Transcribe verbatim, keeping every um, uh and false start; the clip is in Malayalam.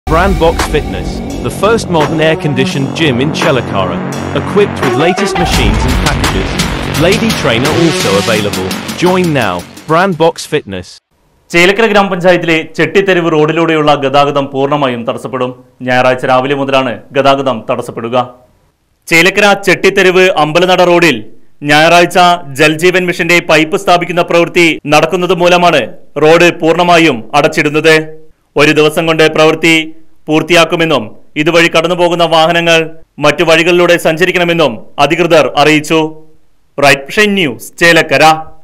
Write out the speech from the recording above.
Brandbox Fitness, the first modern air-conditioned gym in Chelakkara, equipped with latest machines and packages. Lady trainer also available. Join now. Brandbox Fitness. Chelakkara ഗ്രാമപഞ്ചായത്തിലെ ചെട്ടിത്തെരുവ് റോഡിലൂടെയുള്ള ഗതാഗതം പൂർണ്ണമായും തടസ്സപ്പെടും. ഞായറാഴ്ച രാവിലെ മുതലാണ് ഗതാഗതം തടസ്സപ്പെടുക. ചേലക്കര ചെട്ടിത്തെരുവ് അമ്പലനട റോഡിൽ ഞായറാഴ്ച ജൽജീവൻ മിഷന്റെ പൈപ്പ് സ്ഥാപിക്കുന്ന പ്രവൃത്തി നടക്കുന്നത് മൂലമാണ് റോഡ് പൂർണ്ണമായും അടച്ചിടുന്നത്. ഒരു ദിവസം കൊണ്ട് പ്രവൃത്തി പൂർത്തിയാക്കുമെന്നും ഇതുവഴി കടന്നുപോകുന്ന വാഹനങ്ങൾ മറ്റു വഴികളിലൂടെ സഞ്ചരിക്കണമെന്നും അധികൃതർ അറിയിച്ചു. Right vision news, Chelakkara.